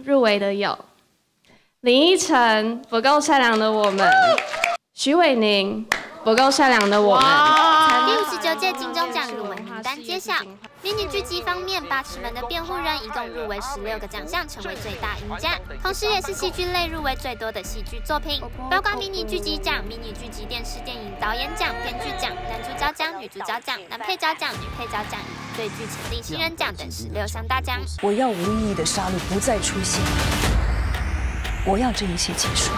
入围的有林依晨不够善良的我们，徐伟宁不够善良的我们。 第59届金钟奖入围名单揭晓。迷你剧集方面，《八尺门的辩护人》一共入围16个奖项，成为最大赢家，同时也是戏剧类入围最多的戏剧作品，包括迷你剧集奖、迷你剧集电视电影导演奖、编剧奖、男主角奖、女主角奖、男配角奖、女配角奖以及最具潜力新人奖等16项大奖。 我要无意义的杀戮不再出现，我要这一切结束。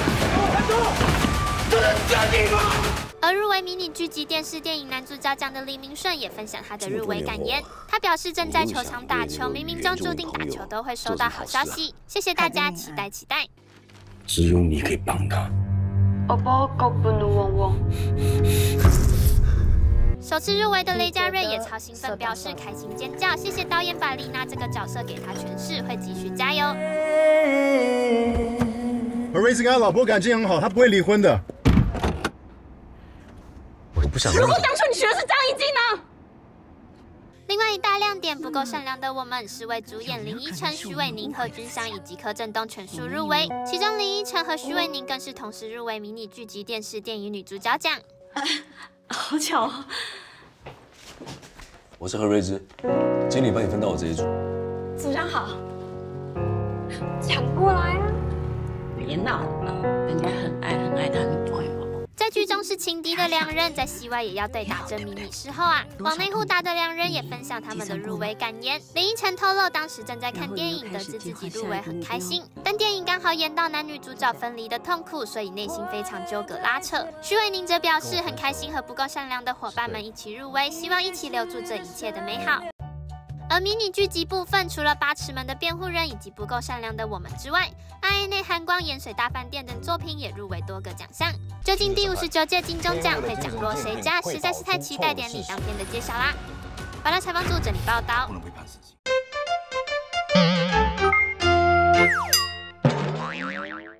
而入围迷你剧集电视电影男主角奖的李明顺也分享他的入围感言。他表示正在球场打球，冥冥中注定打球都会收到好消息。谢谢大家，期待期待。 只有你可以帮他。 首次入围的雷佳瑞也超兴奋，表示开心尖叫，谢谢导演把丽娜这个角色给他诠释，会继续加油。 而瑞斯跟他老婆感情很好，他不会离婚的。 我不想。 如果当初你学的是张艺兴呢？ 另外一大亮点，不够善良的我们是为主演林依晨、徐伟宁、贺军翔以及柯震东全数入围，其中林依晨和徐伟宁更是同时入围迷你剧集电视电影女主角奖。 好巧哦！ 我是何瑞芝，经理帮你分到我这一组。 组长好，抢过来啊！ 别闹了，人家很爱他女朋友。 在剧中是情敌的两人，在戏外也要对打这迷你时候啊，往内互打的两人也分享他们的入围感言。林依晨透露，当时正在看电影，得知自己入围很开心，但电影刚好演到男女主角分离的痛苦，所以内心非常纠葛拉扯。徐伟宁则表示很开心和不够善良的伙伴们一起入围，希望一起留住这一切的美好。而迷你剧集部分，除了《八尺门的辩护人》以及不够善良的我们之外，《爱内含光》《盐水大饭店》等作品也入围多个奖项。究竟第59届金钟奖会奖落谁家，实在是太期待典礼当天的揭晓啦！报道采访组整理报道。